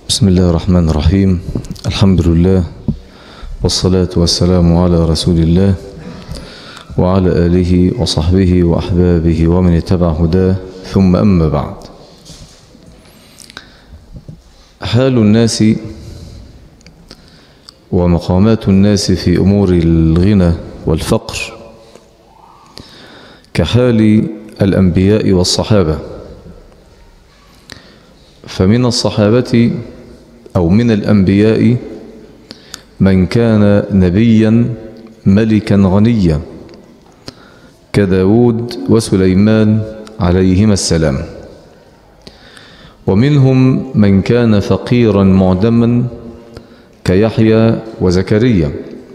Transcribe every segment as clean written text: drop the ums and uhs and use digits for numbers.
بسم الله الرحمن الرحيم. الحمد لله والصلاة والسلام على رسول الله وعلى آله وصحبه وأحبابه ومن اتبع هداه، ثم أما بعد. حال الناس ومقامات الناس في أمور الغنى والفقر كحال الأنبياء والصحابة. فمن الصحابة أو من الأنبياء من كان نبيا ملكا غنيا كداود وسليمان عليهما السلام، ومنهم من كان فقيرا معدما كيحيى وزكريا،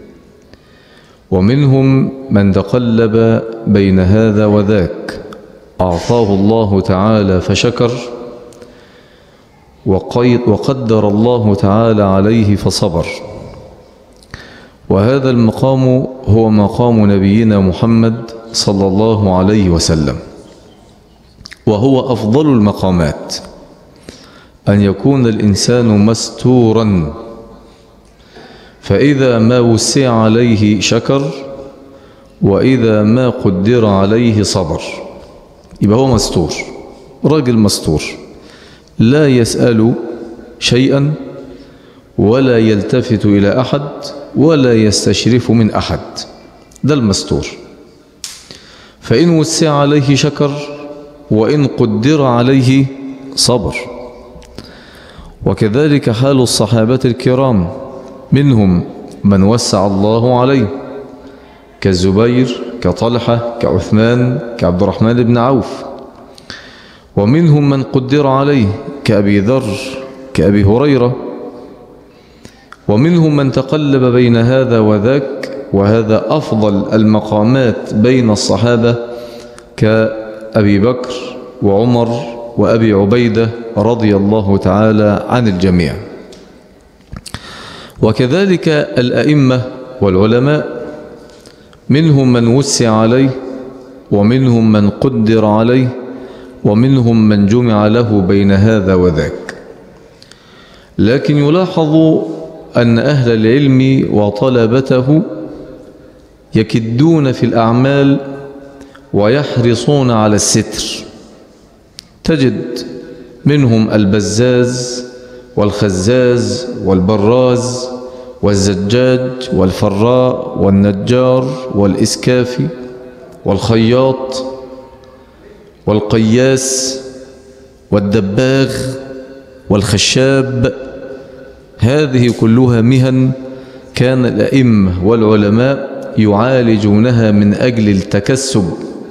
ومنهم من تقلب بين هذا وذاك أعطاه الله تعالى فشكر، وقدر الله تعالى عليه فصبر. وهذا المقام هو مقام نبينا محمد صلى الله عليه وسلم، وهو أفضل المقامات أن يكون الإنسان مستورا، فإذا ما وسع عليه شكر، وإذا ما قدر عليه صبر. يبقى هو مستور، راجل مستور، لا يسأل شيئا ولا يلتفت إلى أحد ولا يستشرف من أحد، ده المستور. فإن وسع عليه شكر، وإن قدر عليه صبر. وكذلك حال الصحابة الكرام، منهم من وسع الله عليه كالزبير، كطلحة، كعثمان، كعبد الرحمن بن عوف، ومنهم من قدر عليه كأبي ذر، كأبي هريرة، ومنهم من تقلب بين هذا وذاك، وهذا أفضل المقامات بين الصحابة كأبي بكر وعمر وأبي عبيدة رضي الله تعالى عن الجميع. وكذلك الأئمة والعلماء، منهم من وسع عليه، ومنهم من قدر عليه، ومنهم من جمع له بين هذا وذاك. لكن يلاحظ أن أهل العلم وطلبته يكدون في الأعمال ويحرصون على الستر. تجد منهم البزاز والخزاز والبراز والزجاج والفراء والنجار والإسكافي والخياط والقياس والدباغ والخشاب. هذه كلها مهن كان الأئمة والعلماء يعالجونها من أجل التكسب.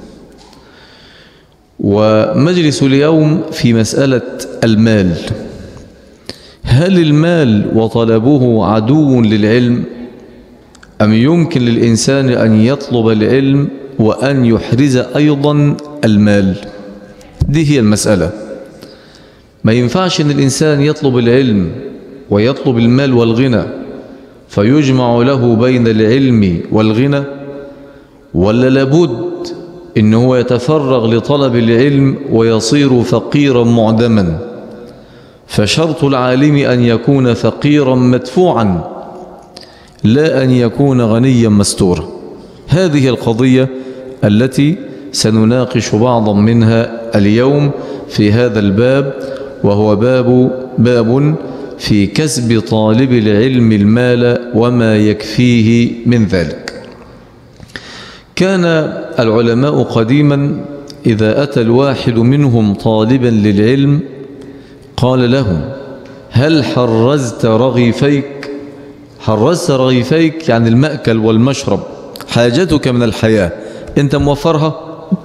ومجلس اليوم في مسألة المال. هل المال وطلبه عدو للعلم، أم يمكن للإنسان أن يطلب العلم وأن يحرز أيضا المال؟ دي هي المسألة. ما ينفعش أن الإنسان يطلب العلم ويطلب المال والغنى فيجمع له بين العلم والغنى، ولا لابد إنه هو يتفرغ لطلب العلم ويصير فقيرا معدما؟ فشرط العالم أن يكون فقيرا مدفوعا، لا أن يكون غنيا مستورا. هذه القضية التي سنناقش بعضا منها اليوم في هذا الباب، وهو باب في كسب طالب العلم المال وما يكفيه من ذلك. كان العلماء قديما إذا أتى الواحد منهم طالبا للعلم قال له: هل حرزت رغيفيك؟ حرزت رغيفيك يعني المأكل والمشرب، حاجتك من الحياة أنت موفرها؟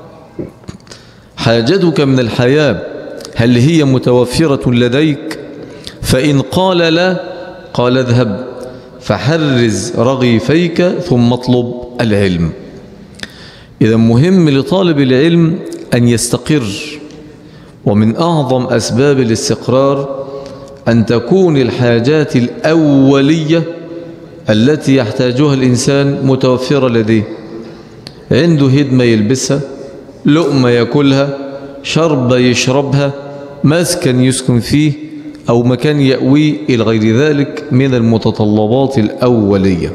حاجتك من الحياة هل هي متوفرة لديك؟ فإن قال لا، قال: اذهب فحرز رغيفيك ثم اطلب العلم. إذا مهم لطالب العلم أن يستقر، ومن أعظم أسباب الاستقرار أن تكون الحاجات الأولية التي يحتاجها الإنسان متوفرة لديه. عنده هدمة يلبسها، لقمة يأكلها، شرب يشربها، مسكن يسكن فيه، أو مكان يأوي إلى غير ذلك من المتطلبات الأولية.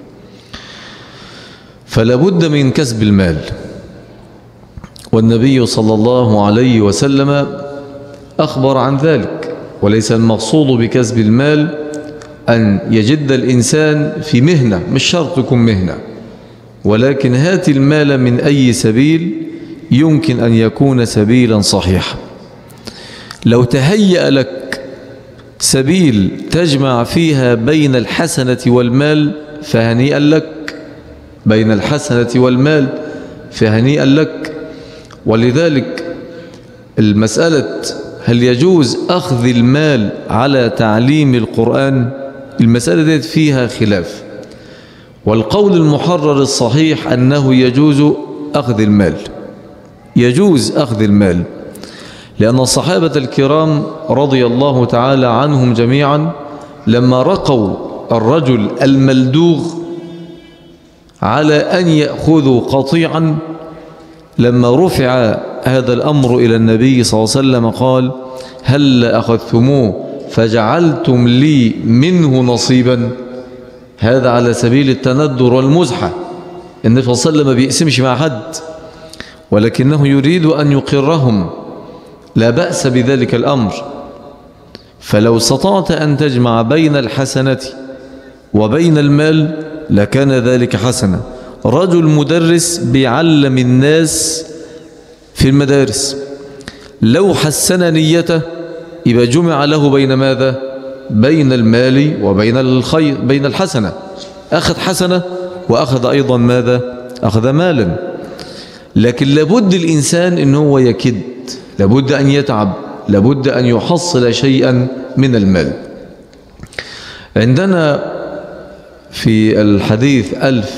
فلا بد من كسب المال، والنبي صلى الله عليه وسلم أخبر عن ذلك. وليس المقصود بكسب المال أن يجد الإنسان في مهنة، مش شرط تكون مهنة، ولكن هات المال من أي سبيل يمكن أن يكون سبيلا صحيحا. لو تهيأ لك سبيل تجمع فيها بين الحسنة والمال فهنيئا لك، بين الحسنة والمال فهنيئا لك. ولذلك المسألة هل يجوز أخذ المال على تعليم القرآن، المسألة دي فيها خلاف، والقول المحرر الصحيح أنه يجوز أخذ المال، يجوز أخذ المال، لأن الصحابة الكرام رضي الله تعالى عنهم جميعا لما رقوا الرجل الملدوغ على أن يأخذوا قطيعا، لما رفع هذا الأمر إلى النبي صلى الله عليه وسلم قال: هل أخذتموه فجعلتم لي منه نصيبا؟ هذا على سبيل التندر والمزحة. النبي صلى الله عليه وسلم ما بيقسمش مع حد، ولكنه يريد أن يقرهم، لا بأس بذلك الأمر. فلو استطعت أن تجمع بين الحسنة وبين المال لكان ذلك حسنة. رجل مدرس بيعلم الناس في المدارس، لو حسن نيته يبقى جمع له بين ماذا؟ بين المال وبين الخير، بين الحسنة، أخذ حسنة وأخذ أيضا ماذا؟ أخذ مالا. لكن لابد الإنسان إن هو يكد، لابد أن يتعب، لابد أن يحصل شيئا من المال. عندنا في الحديث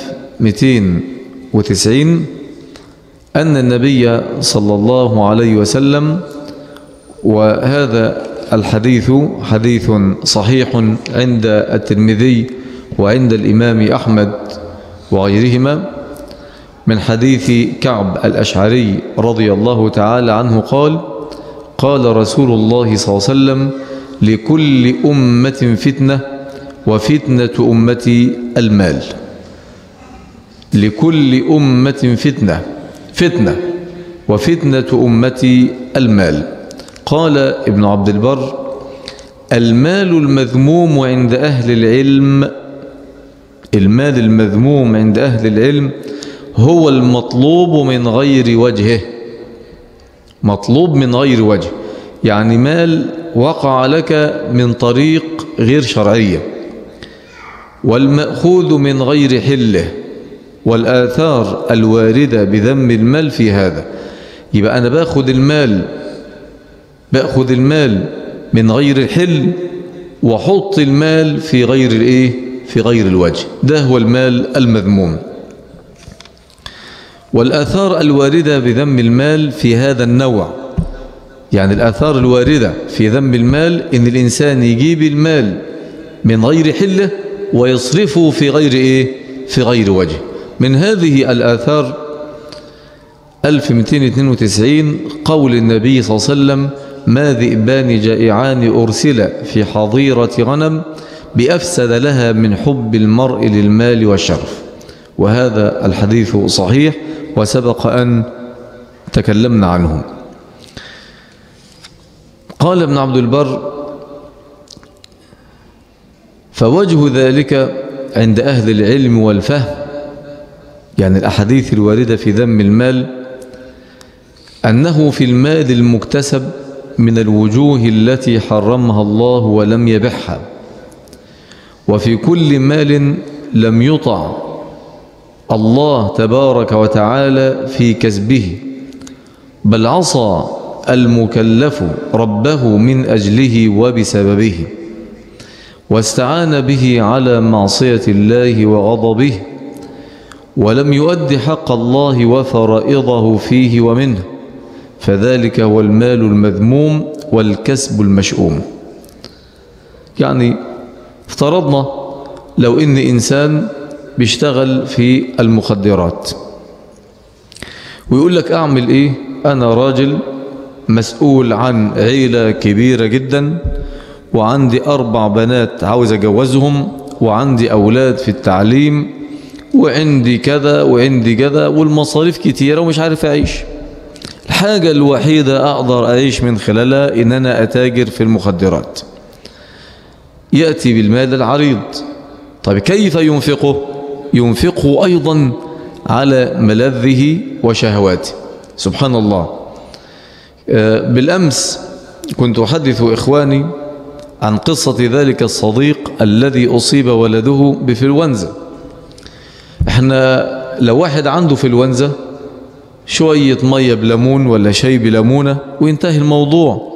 1290 أن النبي صلى الله عليه وسلم، وهذا الحديث حديث صحيح عند الترمذي وعند الإمام أحمد وغيرهما، من حديث كعب الأشعري رضي الله تعالى عنه قال: قال رسول الله صلى الله عليه وسلم: لكل أمة فتنة وفتنة أمتي المال. لكل أمة فتنة وفتنة أمتي المال. قال ابن عبد البر: المال المذموم عند أهل العلم، المال المذموم عند أهل العلم هو المطلوب من غير وجهه، مطلوب من غير وجه، يعني مال وقع لك من طريق غير شرعية، والمأخوذ من غير حله، والآثار الواردة بذم المال في هذا. يبقى أنا باخذ المال من غير الحل، وحط المال في غير الايه؟ في غير الوجه. ده هو المال المذموم. والآثار الواردة بذم المال في هذا النوع، يعني الآثار الواردة في ذم المال إن الإنسان يجيب المال من غير حله ويصرفه في غير ايه؟ في غير وجه. من هذه الآثار 1292 قول النبي صلى الله عليه وسلم: ما ذئبان جائعان أرسل في حظيرة غنم بأفسد لها من حب المرء للمال والشرف. وهذا الحديث صحيح وسبق أن تكلمنا عنه. قال ابن عبد البر: فوجه ذلك عند أهل العلم والفهم، يعني الأحاديث الواردة في ذم المال، أنه في المال المكتسب من الوجوه التي حرمها الله ولم يبحها، وفي كل مال لم يطع الله تبارك وتعالى في كسبه، بل عصى المكلف ربه من أجله وبسببه، واستعان به على معصية الله وغضبه، ولم يؤد حق الله وفرائضه فيه ومنه، فذلك هو المال المذموم والكسب المشؤوم. يعني افترضنا لو إن إنسان بيشتغل في المخدرات ويقول لك أعمل إيه؟ أنا راجل مسؤول عن عيلة كبيرة جدا وعندي 4 بنات عاوز أجوزهم، وعندي أولاد في التعليم، وعندي كذا وعندي كذا، والمصاريف كتيرة ومش عارف أعيش. الحاجة الوحيدة أقدر أعيش من خلالها إن أنا أتاجر في المخدرات. يأتي بالمال العريض. طيب كيف ينفقه؟ ينفقه أيضا على ملذه وشهواته. سبحان الله. بالأمس كنت أحدث إخواني عن قصة ذلك الصديق الذي أصيب ولده بفلونزا. احنا لو واحد عنده فلونزا شوية مية بليمون ولا شاي بليمونة وينتهي الموضوع.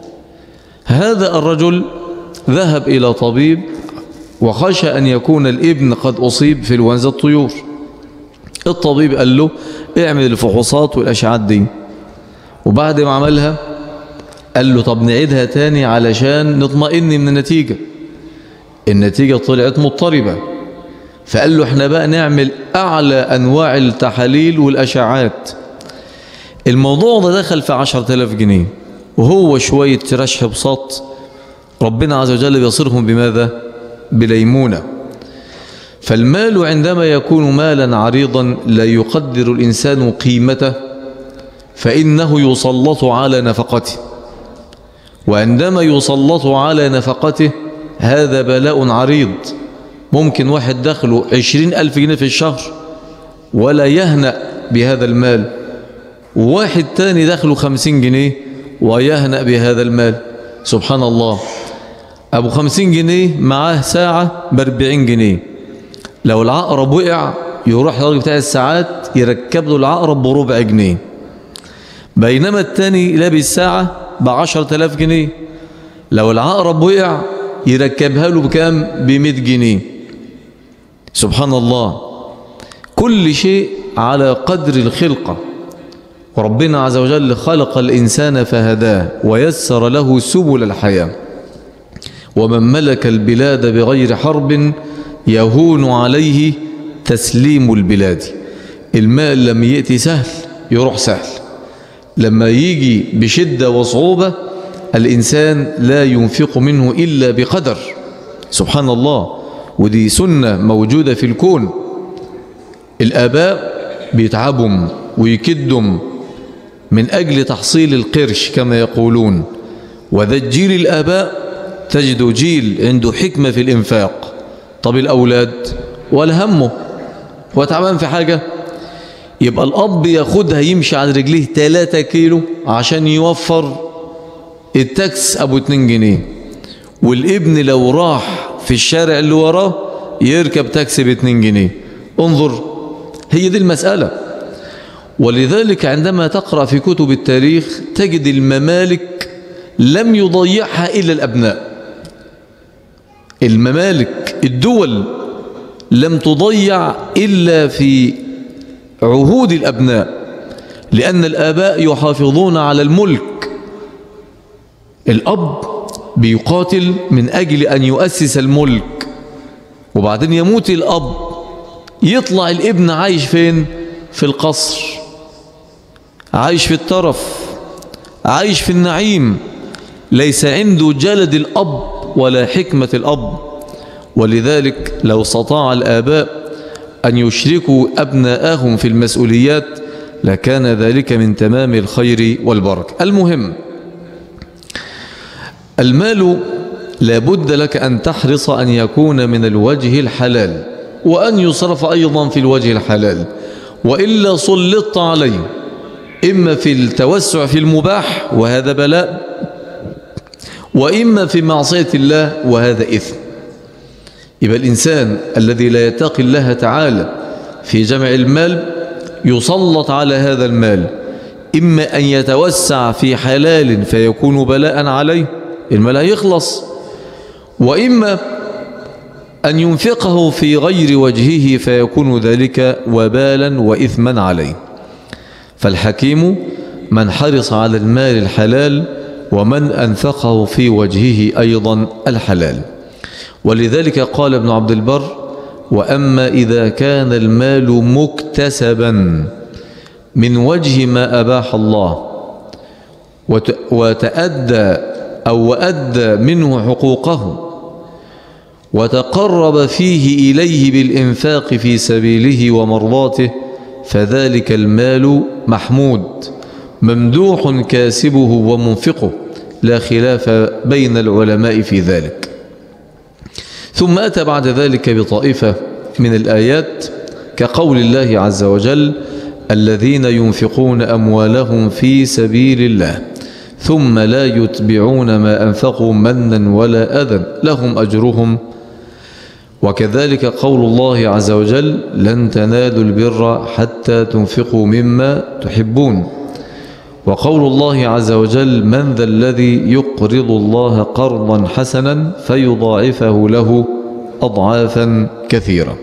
هذا الرجل ذهب إلى طبيب وخشى أن يكون الابن قد أصيب في فلونزا الطيور. الطبيب قال له اعمل الفحوصات والأشعات دي، وبعد ما عملها قال له طب نعيدها تاني علشان نطمئن من النتيجة. النتيجة طلعت مضطربة، فقال له احنا بقى نعمل أعلى أنواع التحاليل والأشعات. الموضوع ده دخل في 10,000 جنيه، وهو شوية رشح بساط ربنا عز وجل بيصرهم بماذا؟ بليمونة. فالمال عندما يكون مالا عريضا لا يقدر الإنسان قيمته فإنه يسلط على نفقته، وعندما يسلط على نفقته هذا بلاء عريض. ممكن واحد دخله 20,000 جنيه في الشهر ولا يهنأ بهذا المال، وواحد تاني دخله 50 جنيه ويهنأ بهذا المال. سبحان الله. أبو 50 جنيه معاه ساعة ب40 جنيه، لو العقرب وقع يروح الراجل بتاع الساعات يركب له العقرب بربع جنيه، بينما التاني لابس ساعة ب10,000 جنيه، لو العقرب وقع يركبها له بكام؟ ب100 جنيه. سبحان الله. كل شيء على قدر الخلقة. وربنا عز وجل خلق الإنسان فهداه ويسر له سبل الحياة. ومن ملك البلاد بغير حرب يهون عليه تسليم البلاد. المال لما يأتي سهل يروح سهل، لما يجي بشدة وصعوبة الإنسان لا ينفق منه إلا بقدر. سبحان الله. ودي سنة موجودة في الكون. الآباء بيتعبوا ويكدوا من أجل تحصيل القرش كما يقولون، وذا الجيل الآباء تجد جيل عنده حكمة في الإنفاق. طب الأولاد ولا همه، هو تعبان في حاجة، يبقى الأب ياخدها يمشي على رجليه 3 كيلو عشان يوفر التاكس أبو 2 جنيه، والابن لو راح في الشارع اللي وراه يركب تاكسي ب2 جنيه. انظر، هي دي المسألة. ولذلك عندما تقرأ في كتب التاريخ تجد الممالك لم يضيعها إلا الأبناء. الممالك الدول لم تضيع إلا في عهود الأبناء، لأن الآباء يحافظون على الملك. الأب بيقاتل من أجل أن يؤسس الملك، وبعدين يموت الأب يطلع الابن عايش فين؟ في القصر، عايش في الترف، عايش في النعيم، ليس عنده جلد الأب ولا حكمة الأب. ولذلك لو استطاع الآباء أن يشركوا أبناءهم في المسؤوليات لكان ذلك من تمام الخير والبركة. المهم، المال لابد لك أن تحرص أن يكون من الوجه الحلال، وأن يصرف أيضا في الوجه الحلال، وإلا سلطت عليه إما في التوسع في المباح وهذا بلاء، وإما في معصية الله وهذا إثم. يبقى الإنسان الذي لا يتقي الله تعالى في جمع المال يسلط على هذا المال، إما أن يتوسع في حلال فيكون بلاء عليه، المال هيخلص، وإما أن ينفقه في غير وجهه فيكون ذلك وبالا وإثما عليه. فالحكيم من حرص على المال الحلال ومن أنفقه في وجهه أيضا الحلال. ولذلك قال ابن عبد البر: وأما إذا كان المال مكتسبا من وجه ما أباح الله وتأدى أو وأدى منه حقوقه وتقرب فيه إليه بالإنفاق في سبيله ومرضاته فذلك المال محمود ممدوح كاسبه ومنفقه، لا خلاف بين العلماء في ذلك. ثم أتى بعد ذلك بطائفة من الآيات كقول الله عز وجل: الذين ينفقون أموالهم في سبيل الله ثم لا يتبعون ما أنفقوا منا ولا أذى لهم أجرهم. وكذلك قول الله عز وجل: لن تنالوا البر حتى تنفقوا مما تحبون. وقول الله عز وجل: من ذا الذي يقرض الله قرضا حسنا فيضاعفه له أضعافا كثيرة.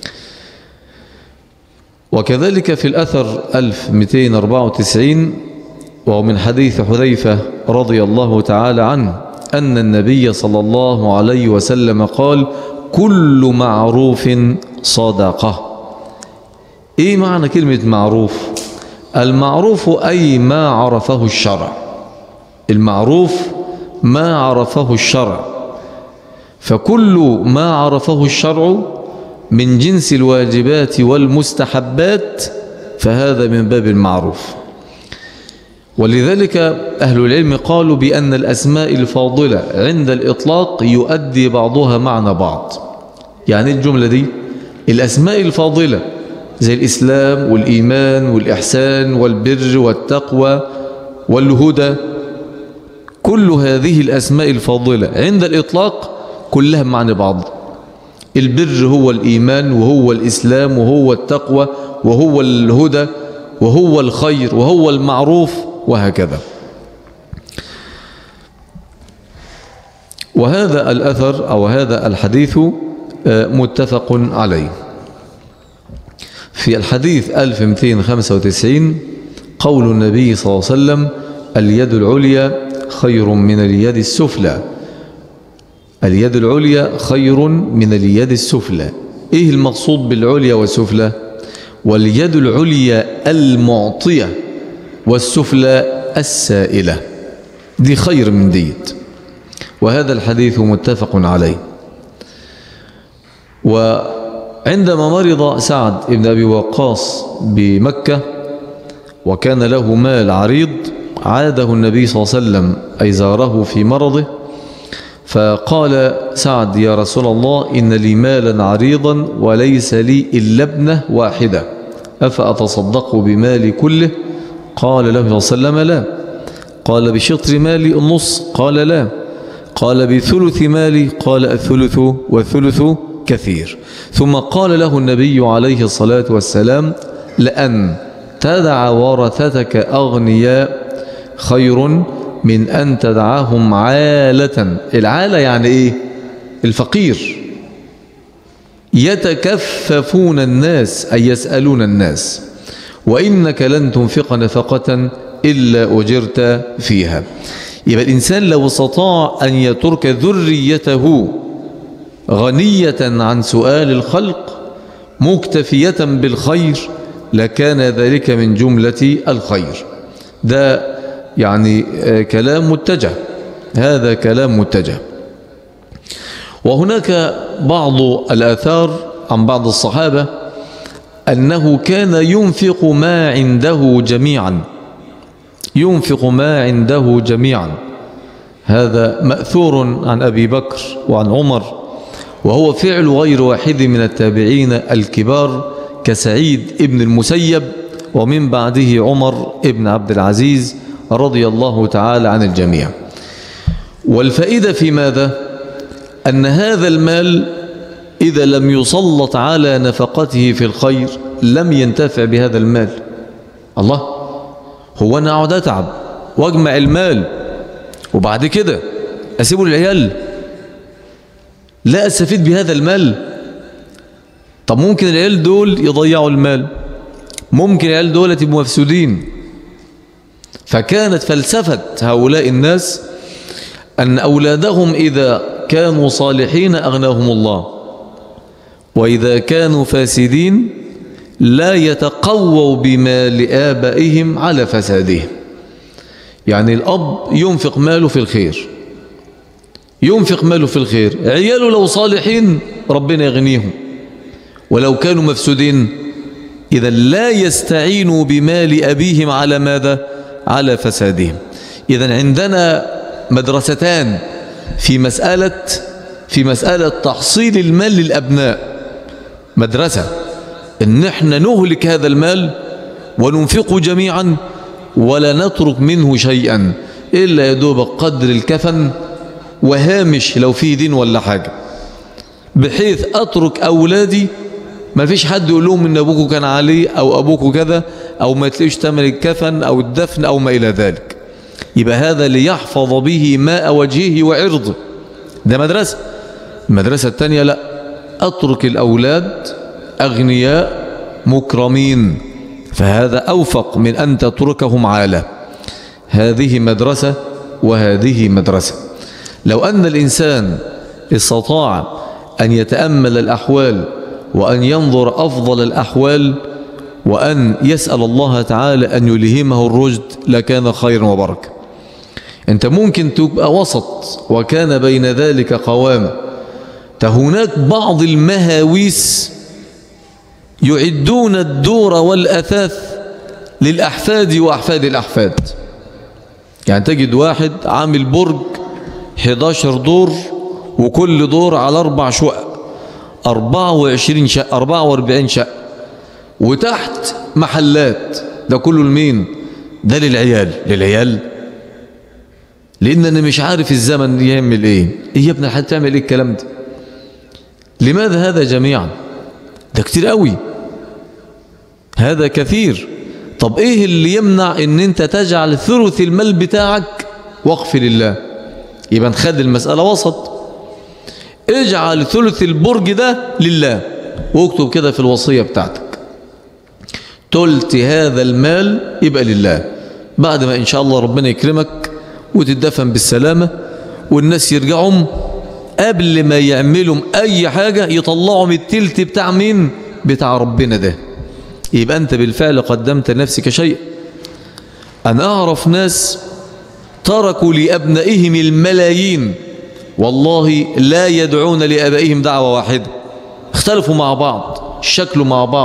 وكذلك في الأثر 1294 وهو من حديث حذيفة رضي الله تعالى عنه أن النبي صلى الله عليه وسلم قال: كل معروف صدقة. إيه معنى كلمة معروف؟ المعروف أي ما عرفه الشرع. المعروف ما عرفه الشرع، فكل ما عرفه الشرع من جنس الواجبات والمستحبات فهذا من باب المعروف. ولذلك أهل العلم قالوا بأن الأسماء الفاضلة عند الإطلاق يؤدي بعضها معنى بعض. يعني الجملة دي الأسماء الفاضلة زي الإسلام والإيمان والإحسان والبر والتقوى والهدى، كل هذه الأسماء الفاضلة عند الإطلاق كلها معنى بعض. البر هو الإيمان وهو الإسلام وهو التقوى وهو الهدى وهو الخير وهو المعروف وهكذا. وهذا الأثر أو هذا الحديث متفق عليه. في الحديث 1295 قول النبي صلى الله عليه وسلم: اليد العليا خير من اليد السفلى. اليد العليا خير من اليد السفلى. إيه المقصود بالعليا والسفلى؟ واليد العليا المعطية والسفلى السائلة، دي خير من ديت. وهذا الحديث متفق عليه. وعندما مرض سعد بن أبي وقاص بمكة وكان له مال عريض عاده النبي صلى الله عليه وسلم أي زاره في مرضه، فقال سعد: يا رسول الله إن لي مالا عريضا وليس لي إلا ابنة واحدة أفأتصدق بمالي كله؟ قال له صلى الله عليه وسلم: لا. قال: بشطر مالي النص؟ قال: لا. قال: بثلث مالي؟ قال: الثلث والثلث كثير. ثم قال له النبي عليه الصلاة والسلام: لأن تدع ورثتك أغنياء خير من أن تدعهم عالة. العالة يعني إيه؟ الفقير. يتكففون الناس أي يسألون الناس، وإنك لن تنفق نفقة إلا أجرت فيها. يبقى الإنسان لو استطاع أن يترك ذريته غنية عن سؤال الخلق مكتفية بالخير لكان ذلك من جملة الخير. ده يعني كلام متجه، هذا كلام متجه. وهناك بعض الآثار عن بعض الصحابة أنه كان ينفق ما عنده جميعا، ينفق ما عنده جميعا. هذا مأثور عن أبي بكر وعن عمر، وهو فعل غير واحد من التابعين الكبار كسعيد ابن المسيب ومن بعده عمر ابن عبد العزيز رضي الله تعالى عن الجميع. والفائدة في ماذا؟ أن هذا المال إذا لم يسلط على نفقته في الخير لم ينتفع بهذا المال. الله، هو أنا أقعد أتعب وأجمع المال وبعد كده أسيبه للعيال لا أستفيد بهذا المال؟ طب ممكن العيال دول يضيعوا المال، ممكن العيال دول يبقوا مفسودين. فكانت فلسفة هؤلاء الناس أن أولادهم إذا كانوا صالحين أغناهم الله، وإذا كانوا فاسدين لا يتقووا بمال آبائهم على فسادهم. يعني الأب ينفق ماله في الخير ينفق ماله في الخير، عياله لو صالحين ربنا يغنيهم، ولو كانوا مفسودين إذا لا يستعينوا بمال أبيهم على ماذا؟ على فسادهم. إذا عندنا مدرستان في مسألة تحصيل المال للأبناء. مدرسة إن احنا نهلك هذا المال وننفقه جميعا ولا نترك منه شيئا إلا يدوب قدر الكفن وهامش لو فيه دين ولا حاجة، بحيث أترك أولادي ما فيش حد يقول لهم إن أبوكوا كان عليه أو أبوكوا كذا، أو ما تلاقيش تمن الكفن أو الدفن أو ما إلى ذلك. يبقى هذا ليحفظ به ماء وجهه وعرضه، ده مدرسة. المدرسة الثانية لا، أترك الأولاد أغنياء مكرمين، فهذا أوفق من أن تتركهم عالة. هذه مدرسة وهذه مدرسة. لو أن الإنسان استطاع أن يتأمل الأحوال وأن ينظر أفضل الأحوال وأن يسأل الله تعالى أن يلهمه الرشد لكان خيرا وبركة. أنت ممكن تبقى وسط وكان بين ذلك قوامة، هناك بعض المهاويس يعدون الدور والأثاث للأحفاد وأحفاد الأحفاد. يعني تجد واحد عامل برج 11 دور وكل دور على 4 شقق، 24 شقة 44 شقة، وتحت محلات. ده كله لمين؟ ده للعيال. لأن أنا مش عارف الزمن يعمل إيه يا ابن الحاج، تعمل إيه الكلام ده؟ لماذا هذا جميعا؟ ده كتير قوي، هذا كثير. طب إيه اللي يمنع إن أنت تجعل ثلث المال بتاعك وقف لله؟ يبقى نخلي المسألة وسط، اجعل ثلث البرج ده لله، واكتب كده في الوصية بتاعتك تلت هذا المال يبقى لله. بعد ما إن شاء الله ربنا يكرمك وتدفن بالسلامة والناس يرجعهم، قبل ما يعملوا أي حاجة يطلعوا من التلت بتاع مين؟ بتاع ربنا ده. يبقى أنت بالفعل قدمت نفسك شيء. أنا أعرف ناس تركوا لأبنائهم الملايين، والله لا يدعون لأبائهم دعوة واحدة، اختلفوا مع بعض، شكلوا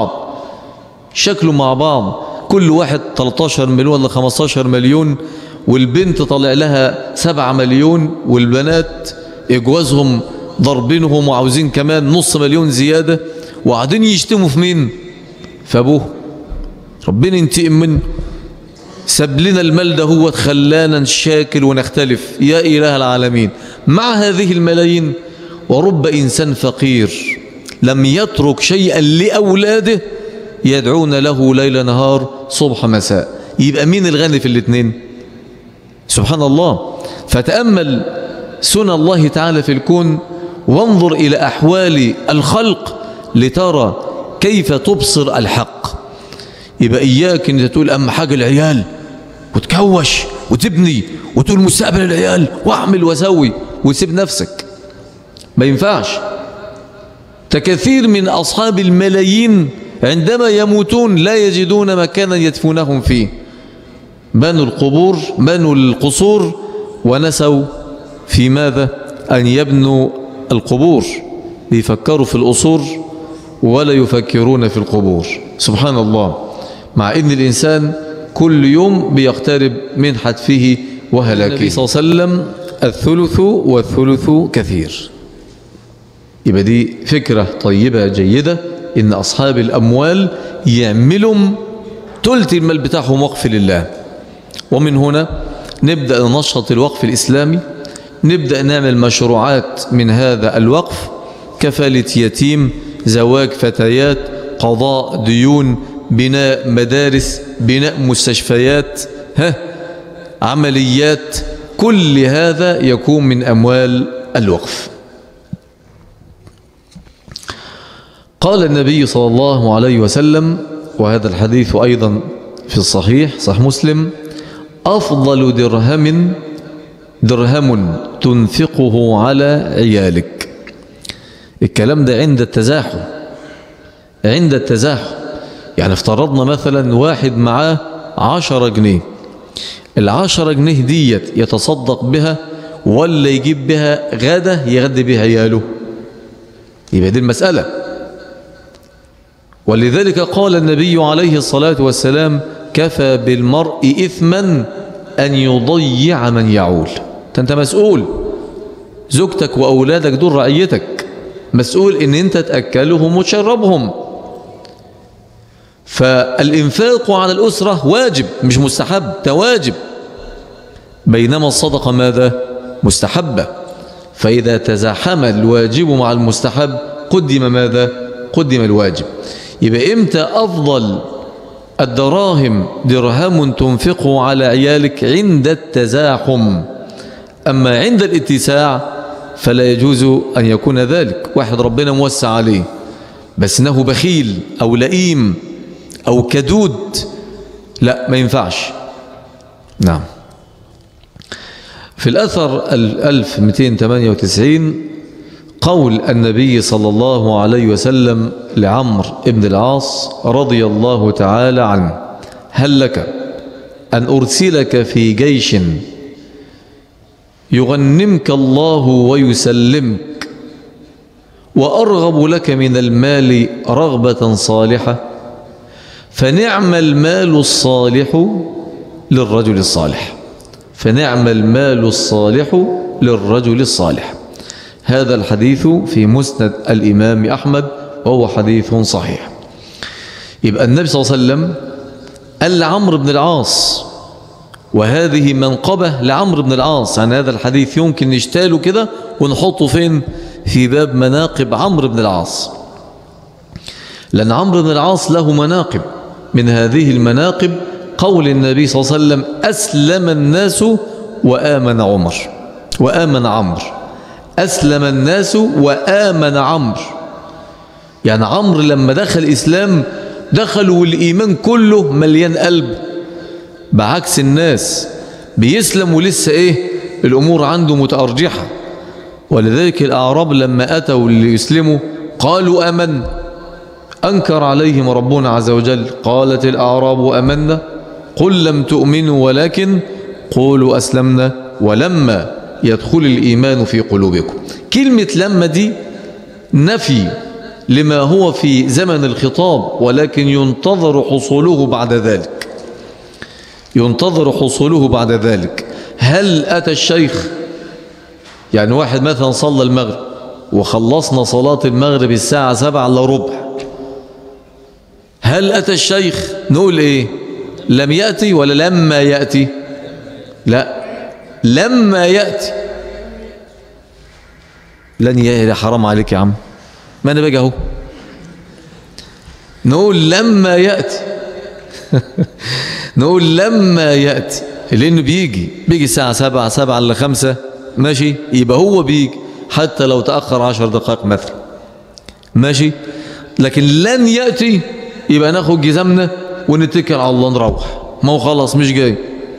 مع بعض، كل واحد 13 مليون ولا 15 مليون، والبنت طلع لها 7 مليون، والبنات إجوازهم ضربينهم وعاوزين كمان نص مليون زيادة، وقاعدين يشتموا في مين؟ في أبوه. ربنا ينتقم منه، ساب لنا المال ده هو خلانا نشاكل ونختلف يا إله العالمين. مع هذه الملايين ورب إنسان فقير لم يترك شيئا لأولاده يدعون له ليل نهار صبح مساء. يبقى مين الغني في الاثنين؟ سبحان الله. فتأمل سنة الله تعالى في الكون وانظر إلى أحوال الخلق لترى كيف تبصر الحق. يبقى إياك أن تقول أهم حاجة العيال وتكوش وتبني وتقول مستقبل العيال وأعمل وأسوي وتسيب نفسك، ما ينفعش. كثير من أصحاب الملايين عندما يموتون لا يجدون مكانا يدفنهم فيه، بنوا القبور، بنوا القصور ونسوا في ماذا؟ أن يبنوا القبور، يفكروا في القصور ولا يفكرون في القبور. سبحان الله. مع أن الإنسان كل يوم بيقترب من حتفه وهلاكه. النبي صلى الله عليه وسلم الثلث والثلث كثير. يبقى دي فكرة طيبة جيدة إن أصحاب الأموال يعملوا تلت المال بتاعهم وقف لله. ومن هنا نبدأ ننشط الوقف الإسلامي، نبدأ نعمل مشروعات من هذا الوقف، كفالة يتيم، زواج فتيات، قضاء ديون، بناء مدارس، بناء مستشفيات، عمليات، كل هذا يكون من أموال الوقف. قال النبي صلى الله عليه وسلم، وهذا الحديث أيضا في الصحيح صحيح مسلم: أفضل درهم تنفقه على عيالك. الكلام ده عند التزاحم، يعني افترضنا مثلا واحد معاه 10 جنيه، ال10 جنيه ديت يتصدق بها ولا يجيب بها غدا يغدي بها عياله؟ يبقى دي المسألة. ولذلك قال النبي عليه الصلاة والسلام: كفى بالمرء إثما أن يضيع من يعول. أنت مسؤول، زوجتك وأولادك دول رعيتك، مسؤول إن أنت تأكلهم وتشربهم. فالإنفاق على الأسرة واجب مش مستحب، ده واجب. بينما الصدقة ماذا؟ مستحبة. فإذا تزاحم الواجب مع المستحب قدم ماذا؟ قدم الواجب. يبقى إمتى أفضل الدراهم درهم تنفقه على عيالك؟ عند التزاحم. أما عند الاتساع فلا يجوز أن يكون ذلك. واحد ربنا موسع عليه بس إنه بخيل أو لئيم أو كدود، لا ما ينفعش. نعم. في الأثر 1298 قول النبي صلى الله عليه وسلم لعمرو بن العاص رضي الله تعالى عنه: هل لك أن أرسلك في جيش يغنمك الله ويسلمك وأرغب لك من المال رغبة صالحة؟ فنعم المال الصالح للرجل الصالح، فنعم المال الصالح للرجل الصالح. هذا الحديث في مسند الإمام أحمد وهو حديث صحيح. يبقى النبي صلى الله عليه وسلم قال لعمرو بن العاص، وهذه منقبة لعمرو بن العاص. عن هذا الحديث يمكن نشتاله كده ونحطه فين؟ في باب مناقب عمرو بن العاص، لأن عمرو بن العاص له مناقب. من هذه المناقب قول النبي صلى الله عليه وسلم: أسلم الناس وآمن عمرو. أسلم الناس وآمن عمرو، يعني عمرو لما دخل الإسلام دخلوا والإيمان كله مليان قلب، بعكس الناس بيسلم ولسه الأمور عنده متأرجحة. ولذلك الأعراب لما أتوا ليسلموا قالوا آمن، أنكر عليهم ربنا عز وجل: قالت الأعراب آمنا قل لم تؤمنوا ولكن قولوا أسلمنا ولما يدخل الإيمان في قلوبكم. كلمة لما دي نفي لما هو في زمن الخطاب، ولكن ينتظر حصوله بعد ذلك، ينتظر حصوله بعد ذلك. هل أتى الشيخ؟ يعني واحد مثلا صلى المغرب وخلصنا صلاة المغرب الساعة 7:15، هل أتى الشيخ؟ نقول لم يأتي ولا لما يأتي؟ لا، لما يأتي. لن يأتي، حرام عليك يا عم، ما أنا باجي أهو. نقول لما يأتي نقول لما يأتي، لأنه بيجي الساعة 7، 7:05 ماشي، يبقى هو بيجي حتى لو تأخر 10 دقائق مثلا ماشي. لكن لن يأتي يبقى ناخد جزمنا ونتكل على الله نروح، ما هو خلاص مش جاي.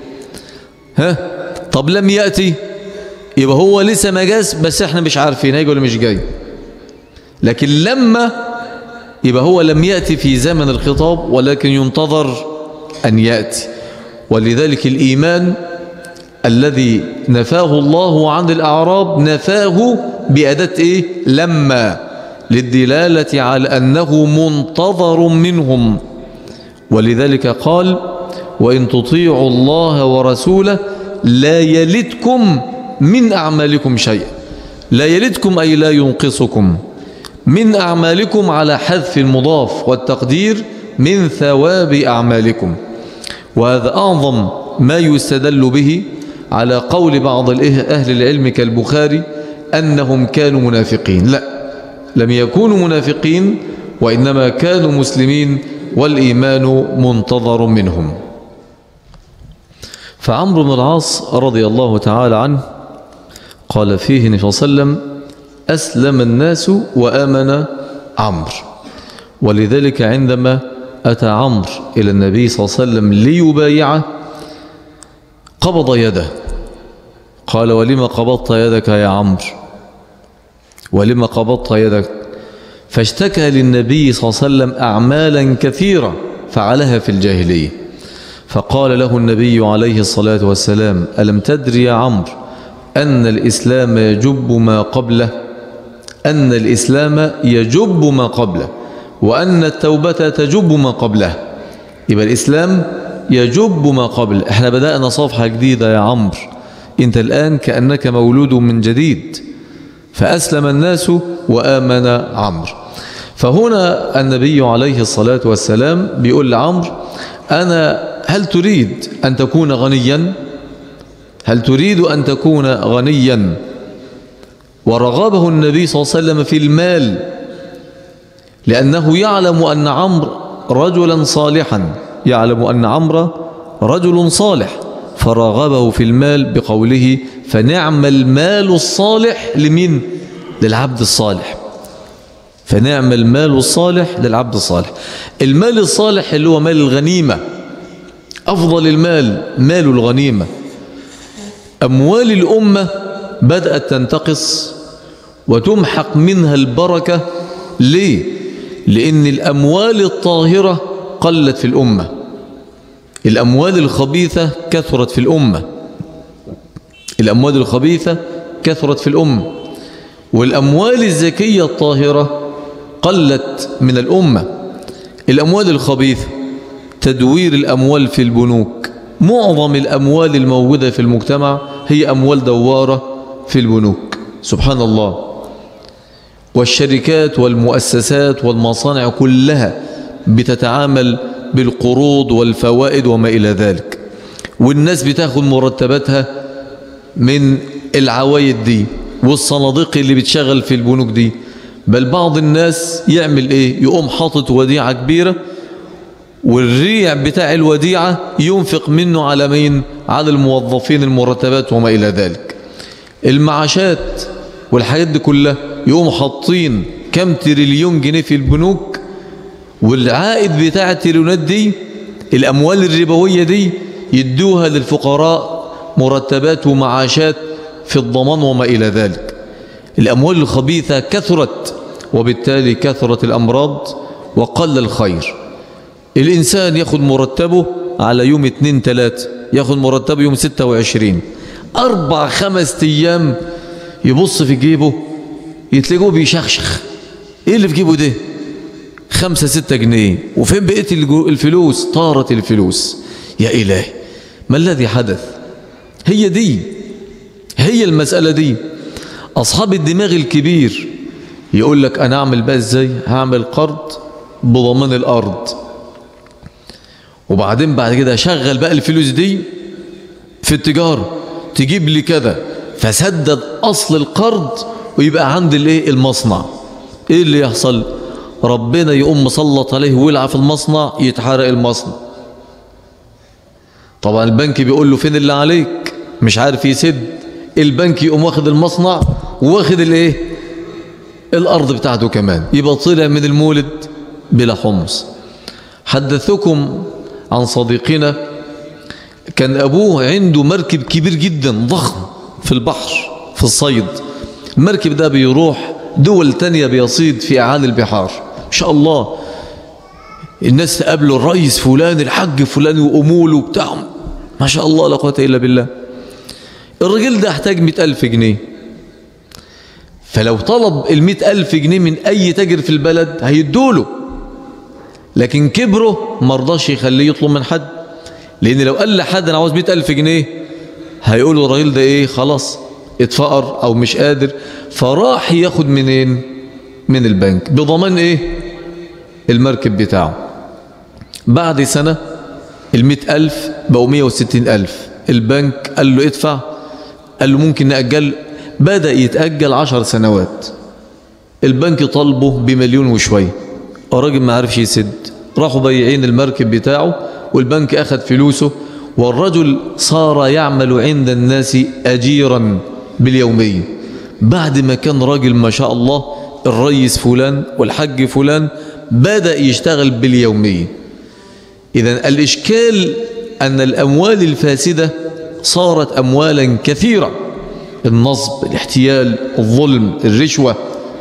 طب لم يأتي يبقى هو لسه ما جاش بس احنا مش عارفين هيجي ولا مش جاي. لكن لما يبقى هو لم يأتي في زمن الخطاب ولكن ينتظر أن يأتي. ولذلك الإيمان الذي نفاه الله عن الأعراب نفاه بأداة لما، للدلالة على أنه منتظر منهم. ولذلك قال: وإن تطيعوا الله ورسوله لا يلدكم من أعمالكم شيئا. لا يلدكم أي لا ينقصكم من أعمالكم، على حذف المضاف والتقدير من ثواب أعمالكم. وهذا أعظم ما يستدل به على قول بعض أهل العلم كالبخاري أنهم كانوا منافقين. لا، لم يكونوا منافقين، وإنما كانوا مسلمين والإيمان منتظر منهم. فعمرو بن العاص رضي الله تعالى عنه قال فيه النبي صلى الله عليه وسلم: أسلم الناس وآمن عمرو. ولذلك عندما أتى عمرو إلى النبي صلى الله عليه وسلم ليبايعه قبض يده. قال: ولما قبضت يدك يا عمرو؟ ولما قبضت يدك؟ فاشتكى للنبي صلى الله عليه وسلم أعمالا كثيرة فعلها في الجاهلية. فقال له النبي عليه الصلاة والسلام: ألم تدري يا عمرو أن الإسلام يجب ما قبله، أن الإسلام يجب ما قبله، وأن التوبة تجب ما قبله. يبقى الإسلام يجب ما قبله. احنا بدأنا صفحة جديدة يا عمرو، انت الآن كأنك مولود من جديد. فأسلم الناس وآمن عمرو. فهنا النبي عليه الصلاة والسلام بيقول لعمرو: هل تريد أن تكون غنيا؟ هل تريد أن تكون غنيا؟ ورغبه النبي صلى الله عليه وسلم في المال، لأنه يعلم أن عمرو رجلا صالحا، يعلم أن عمرو رجل صالح، فرغبه في المال بقوله: فنعم المال الصالح لمين؟ للعبد الصالح. فنعم المال الصالح للعبد الصالح. المال الصالح اللي هو مال الغنيمة، أفضل المال مال الغنيمة. أموال الأمة بدأت تنتقص وتمحق منها البركة. ليه؟ لأن الأموال الطاهرة قلت في الأمة، الأموال الخبيثة كثرت في الأمة، الأموال الخبيثة كثرت في الأمة، والأموال الزكية الطاهرة قلت من الأمة. الأموال الخبيثة تدوير الأموال في البنوك، معظم الأموال الموجودة في المجتمع هي أموال دوارة في البنوك، سبحان الله. والشركات والمؤسسات والمصانع كلها بتتعامل بالقروض والفوائد وما إلى ذلك، والناس بتاخد مرتباتها من العوايد دي والصناديق اللي بتشغل في البنوك دي. بل بعض الناس يعمل ايه؟ يقوم حاطط وديعة كبيرة، والريع بتاع الوديعة ينفق منه على مين؟ على الموظفين، المرتبات وما إلى ذلك، المعاشات والحاجات دي كلها. يقوم حاطين كم تريليون جنيه في البنوك، والعائد بتاع التريليونات دي، الأموال الربوية دي، يدوها للفقراء مرتبات ومعاشات في الضمان وما إلى ذلك. الأموال الخبيثة كثرت، وبالتالي كثرت الأمراض وقل الخير. الإنسان يأخذ مرتبه على يوم 2-3، يأخذ مرتبه يوم 26، 4-5 أيام يبص في جيبه يتلاقوه بيشخشخ. ايه اللي في جيبه ده؟ 5-6 جنيه، وفين بقيت الفلوس؟ طارت الفلوس. يا إلهي، ما الذي حدث؟ هي المسألة دي. أصحاب الدماغ الكبير يقول لك: أنا أعمل بقى إزاي؟ هعمل قرض بضمان الأرض، وبعدين بعد كده أشغل بقى الفلوس دي في التجارة تجيب لي كذا، فسدد أصل القرض ويبقى عند المصنع. إيه اللي يحصل؟ ربنا يقوم مسلط عليه ويلعب في المصنع، يتحرق المصنع. طبعا البنك بيقول له: فين اللي عليك؟ مش عارف يسد. البنك يقوم واخد المصنع وواخد الأرض بتاعته كمان، يبقى طلع من المولد بلا حمص. حدثكم عن صديقنا كان أبوه عنده مركب كبير جدا ضخم في البحر في الصيد. المركب ده بيروح دول تانية بيصيد في أعالي البحار، ما شاء الله. الناس تقابله: الرئيس فلان، الحج فلان، وأموله بتاعهم، ما شاء الله لا قوة إلا بالله. الرجل ده احتاج 100,000 جنيه، فلو طلب 100,000 جنيه من أي تاجر في البلد هيدوله، لكن كبره مرضاش يخليه يطلب من حد، لأن لو قال لحد أنا عاوز 100,000 جنيه هيقولوا الراجل ده خلاص اتفقر أو مش قادر. فراح ياخد منين؟ من البنك بضمان المركب بتاعه. بعد سنة 100,000 بقوا 160,000. البنك قال له ادفع، قال له ممكن نأجل. بدأ يتأجل 10 سنوات. البنك طالبه ب1,000,000 وشوية، الراجل ما عرفش يسد. راحوا بيعين المركب بتاعه، والبنك أخذ فلوسه، والرجل صار يعمل عند الناس أجيرا باليومية. بعد ما كان راجل ما شاء الله الرئيس فلان والحج فلان، بدأ يشتغل باليومية. إذن الإشكال أن الأموال الفاسدة صارت أموالا كثيرة: النصب، الاحتيال، الظلم، الرشوة،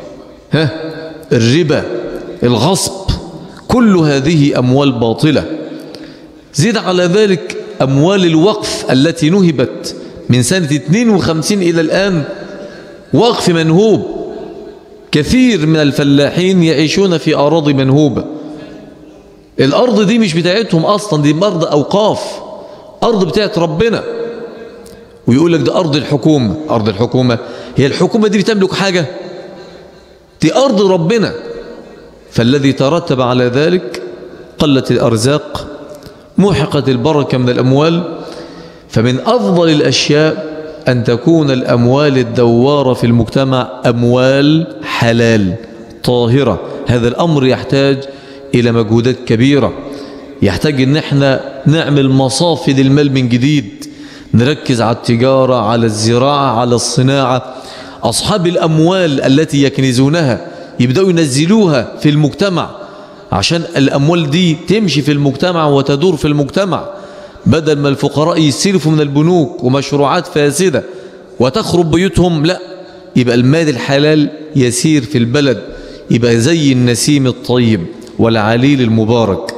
الربا، الغصب، كل هذه أموال باطلة. زيد على ذلك أموال الوقف التي نهبت من سنة 52 إلى الآن وقف منهوب. كثير من الفلاحين يعيشون في أراضي منهوبة. الأرض دي مش بتاعتهم أصلا، دي أرض أوقاف، أرض بتاعت ربنا. ويقول لك ده أرض الحكومة. أرض الحكومة؟ هي الحكومة دي بتملك حاجة؟ دي أرض ربنا. فالذي ترتب على ذلك قلت الأرزاق، محقت البركة من الأموال. فمن أفضل الأشياء أن تكون الأموال الدوارة في المجتمع أموال حلال طاهرة. هذا الأمر يحتاج إلى مجهودات كبيرة، يحتاج أن احنا نعمل مصافي للمال من جديد، نركز على التجارة، على الزراعة، على الصناعة. أصحاب الأموال التي يكنزونها يبدأوا ينزلوها في المجتمع عشان الأموال دي تمشي في المجتمع وتدور في المجتمع، بدل ما الفقراء يستلفوا من البنوك ومشروعات فاسدة وتخرب بيوتهم. لا، يبقى المال الحلال يسير في البلد، يبقى زي النسيم الطيب والعليل المبارك.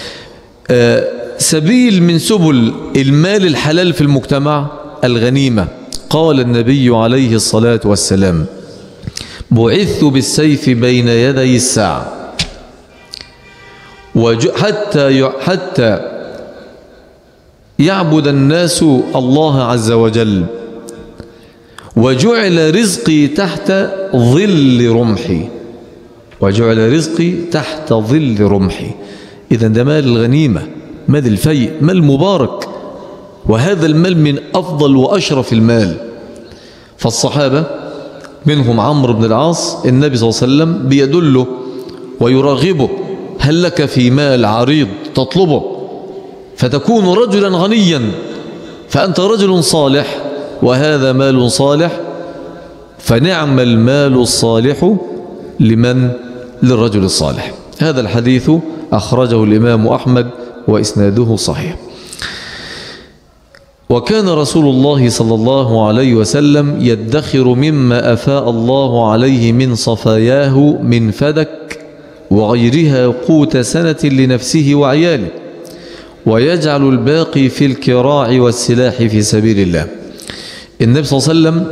سبيل من سبل المال الحلال في المجتمع الغنيمة. قال النبي عليه الصلاة والسلام: بعثت بالسيف بين يدي الساعة حتى يعبد الناس الله عز وجل، وجعل رزقي تحت ظل رمحي. وجعل رزقي تحت ظل رمحي. إذن ده مال الغنيمة، مال الفيء، مال مبارك، وهذا المال من أفضل وأشرف المال. فالصحابة منهم عمرو بن العاص، النبي صلى الله عليه وسلم بيدله ويرغبه: هل لك في مال عريض تطلبه فتكون رجلا غنيا؟ فأنت رجل صالح وهذا مال صالح، فنعم المال الصالح لمن؟ للرجل الصالح. هذا الحديث أخرجه الإمام أحمد وإسناده صحيح. وكان رسول الله صلى الله عليه وسلم يدخر مما أفاء الله عليه من صفاياه من فدك وغيرها قوت سنة لنفسه وعياله، ويجعل الباقي في الكراع والسلاح في سبيل الله. النبي صلى الله عليه وسلم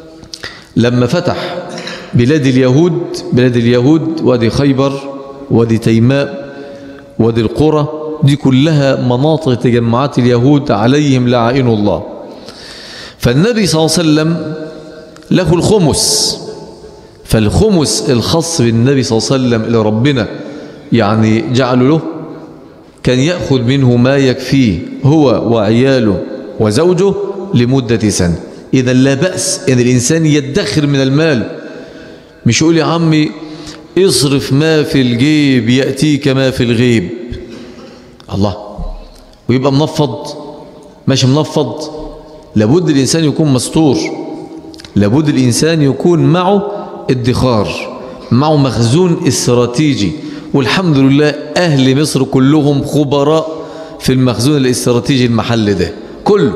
لما فتح بلاد اليهود، وادي خيبر، وادي تيماء، وادي القرى، دي كلها مناطق تجمعات اليهود عليهم لعائن الله. فالنبي صلى الله عليه وسلم له الخمس، فالخمس الخاص بالنبي صلى الله عليه وسلم اللي ربنا يعني جعله له، كان يأخذ منه ما يكفيه هو وعياله وزوجه لمدة سنة. إذا لا بأس إن الإنسان يدخر من المال، مش يقول يا عمي اصرف ما في الجيب يأتيك ما في الغيب، الله، ويبقى منفض ماشي منفض. لابد الإنسان يكون مستور، لابد الإنسان يكون معه ادخار، معه مخزون استراتيجي. والحمد لله أهل مصر كلهم خبراء في المخزون الاستراتيجي المحلي ده كله،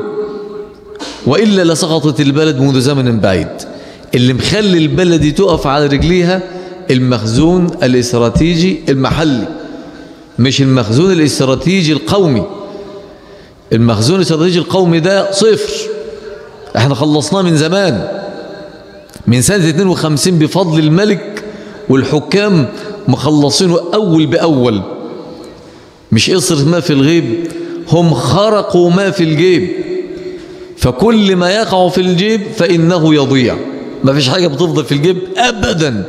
وإلا لسقطت البلد منذ زمن بعيد. اللي مخلي البلد تقف على رجليها المخزون الاستراتيجي المحلي، مش المخزون الاستراتيجي القومي. المخزون الاستراتيجي القومي ده صفر، احنا خلصناه من زمان، من سنة 52 بفضل الملك والحكام مخلصينه أول بأول. مش اصرف ما في الغيب، هم خرقوا ما في الجيب، فكل ما يقع في الجيب فإنه يضيع. ما فيش حاجة بتفضل في الجيب أبدا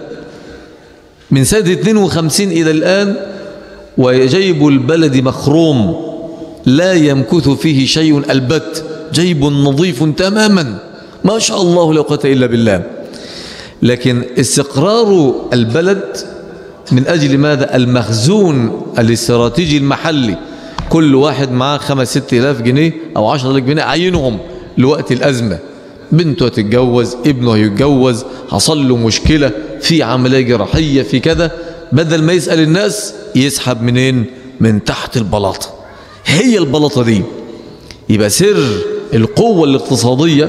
من سنة 52 إلى الآن، وجيب البلد مخروم لا يمكث فيه شيء البت، جيب نظيف تماما ما شاء الله لا قوة إلا بالله. لكن استقرار البلد من أجل ماذا؟ المخزون الاستراتيجي المحلي. كل واحد معاه 5-6 آلاف جنيه أو 10,000 جنيه عينهم لوقت الأزمة، بنته هتتجوز، ابنه هيتجوز، حصل له مشكلة في عملية جراحية في كذا، بدل ما يسأل الناس يسحب منين؟ من تحت البلاطة. هي البلاطة دي. يبقى سر القوة الاقتصادية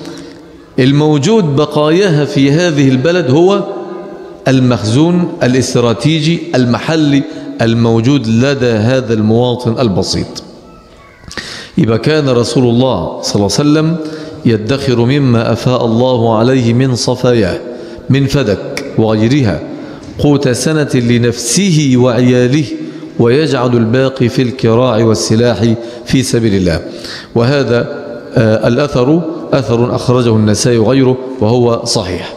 الموجود بقاياها في هذه البلد هو المخزون الاستراتيجي المحلي الموجود لدى هذا المواطن البسيط. يبقى كان رسول الله صلى الله عليه وسلم يدخر مما أفاء الله عليه من صفاياه من فدك وغيرها قوت سنة لنفسه وعياله، ويجعل الباقي في الكراع والسلاح في سبيل الله. وهذا الأثر أثر أخرجه النسائي وغيره وهو صحيح.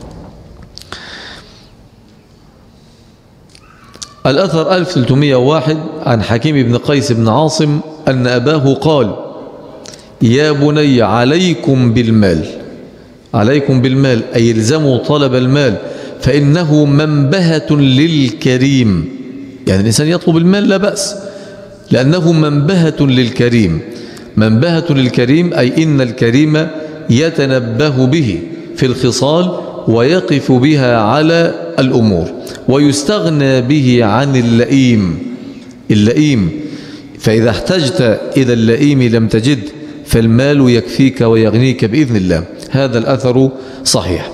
الأثر 1301 عن حكيم بن قيس بن عاصم أن أباه قال: يا بني عليكم بالمال، عليكم بالمال أي الزموا طلب المال، فإنه منبهة للكريم. يعني الإنسان يطلب المال لا بأس، لأنه منبهة للكريم. منبهة للكريم أي إن الكريم يتنبه به في الخصال ويقف بها على الأمور، ويستغنى به عن اللئيم. اللئيم فإذا احتجت إلى اللئيم لم تجد، فالمال يكفيك ويغنيك بإذن الله. هذا الأثر صحيح.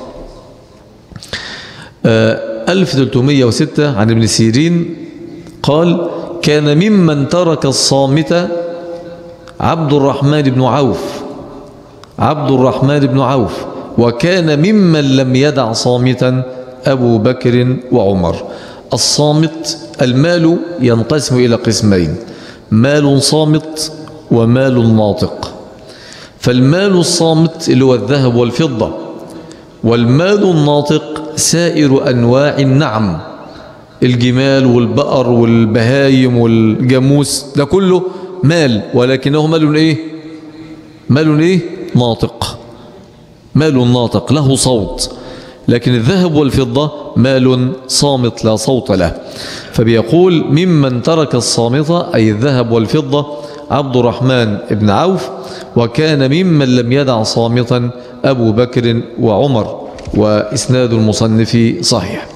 1306 عن ابن سيرين قال: كان ممن ترك الصامت عبد الرحمن بن عوف، عبد الرحمن بن عوف، وكان ممن لم يدع صامتا أبو بكر وعمر. الصامت المال ينقسم إلى قسمين: مال صامت ومال ناطق. فالمال الصامت اللي هو الذهب والفضة، والمال الناطق سائر أنواع النعم، الجمال والبقر والبهايم والجاموس، ده كله مال، ولكنه مال إيه؟ مال إيه؟ ناطق. مال ناطق له صوت، لكن الذهب والفضة مال صامت لا صوت له. فبيقول: ممن ترك الصامتة أي الذهب والفضة عبد الرحمن بن عوف، وكان ممن لم يدع صامتا أبو بكر وعمر. وإسناد المصنف صحيح.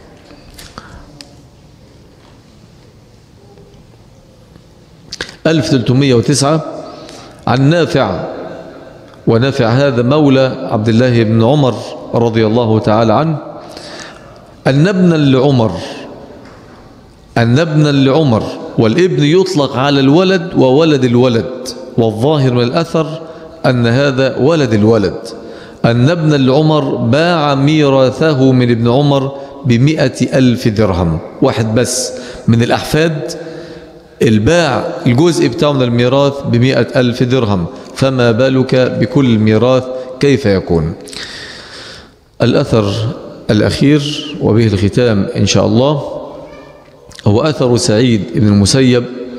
1309 عن نافع، ونافع هذا مولى عبد الله بن عمر رضي الله تعالى عنه، أن ابنا لعمر، أن ابنا لعمر، والابن يطلق على الولد وولد الولد، والظاهر من الأثر أن هذا ولد الولد. أن ابنا لعمر باع ميراثه من ابن عمر ب100,000 درهم، واحد بس من الأحفاد الباع الجزء بتاعه من الميراث ب100,000 درهم، فما بالك بكل الميراث كيف يكون؟ الأثر الأخير وبه الختام إن شاء الله هو أثر سعيد بن المسيب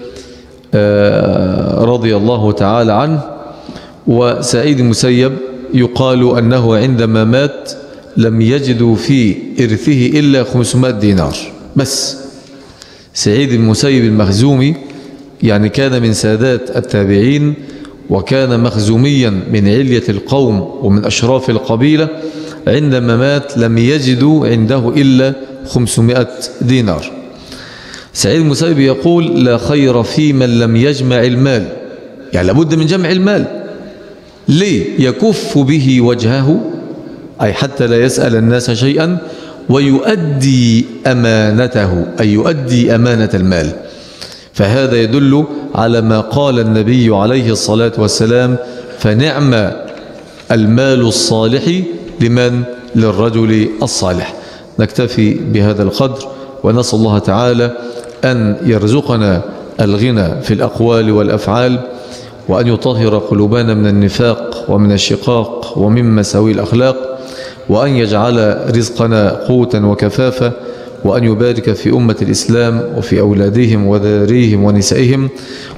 رضي الله تعالى عنه. وسعيد المسيب يقال أنه عندما مات لم يجدوا في إرثه إلا 500 دينار بس. سعيد المسيب المخزومي يعني كان من سادات التابعين، وكان مخزوميا من علية القوم ومن أشراف القبيلة. عندما مات لم يجدوا عنده إلا 500 دينار. سعيد المسيب يقول: لا خير في من لم يجمع المال، يعني لابد من جمع المال. ليه؟ يكف به وجهه، أي حتى لا يسأل الناس شيئا، ويؤدي أمانته، أي يؤدي أمانة المال. فهذا يدل على ما قال النبي عليه الصلاة والسلام: فنعم المال الصالح لمن؟ للرجل الصالح. نكتفي بهذا القدر، ونسأل الله تعالى أن يرزقنا الغنى في الأقوال والأفعال، وأن يطهر قلوبنا من النفاق ومن الشقاق ومن مساوي الأخلاق، وأن يجعل رزقنا قوتا وكفافة، وأن يبارك في أمة الإسلام وفي أولادهم وذريهم ونسائهم،